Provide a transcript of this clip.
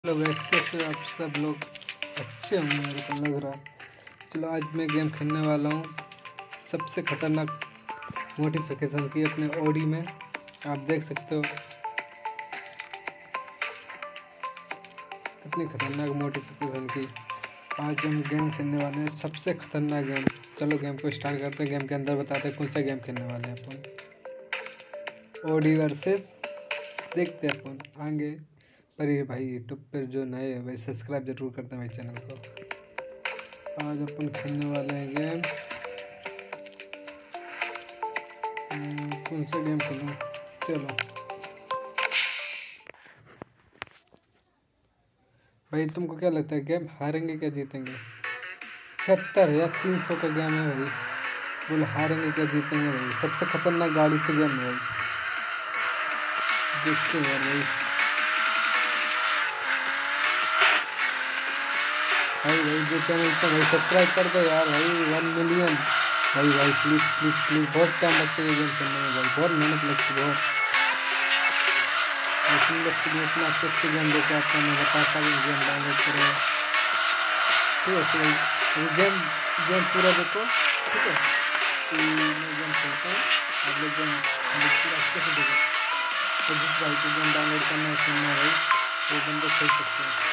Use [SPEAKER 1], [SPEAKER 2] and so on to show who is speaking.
[SPEAKER 1] Hello guys, कैसे हो आप सब लोग? अच्छे होंगे मेरे को लग रहा है। चलो आज मैं गेम खेलने वाला हूँ सबसे खतरनाक मोडिफिकेशन की अपने ओडी में। आप देख सकते हो कितनी खतरनाक मोडिफिकेशन की। आज हम गेम खेलने वाले हैं सबसे खतरनाक गेम। चलो गेम को स्टार्ट करते हैं। गेम के अंदर बताते हैं कौन सा गेम खेलने वाले हैं अपन। ओडी वर्सेस देखते हैं अपन आगे। पर ये भाई यूट्यूब पर जो नए हैं भाई सब्सक्राइब जरूर करते हैं भाई चैनल को। आज अपन खेलने वाले हैं गेम। कौन सा गेम खेलूं? चलो भाई, तुमको क्या लगता है गेम हारेंगे क्या जीतेंगे? 76,300 का गेम है भाई। बोलो हारेंगे क्या जीतेंगे भाई? सबसे खतरनाक गाड़ी से गेम है भाई। देखते हैं यार भाई। भाई जो चैनल पर भाई सब्सक्राइब कर दो यार भाई। 1 मिलियन भाई प्लीज़ प्लीज़ प्लीज़। बहुत टाइम लगता है ये गेम खेलने में भाई, बहुत मेहनत लगती है बहुत। तुम लोग के लिए इतना अच्छे गेम देखो, आपको मैं बताता हूँ गेम डाउनलोड करो। ठीक है तो भाई गेम गेम पूरा देखो, ठीक है। मैं गेम खेलता हूँ, आप लोग गेम पूरा अच्छे से देखो। तो जिस भाई को गेम डाउनलोड करना है खेलना है भाई, वो बंदे खेल सकते हैं।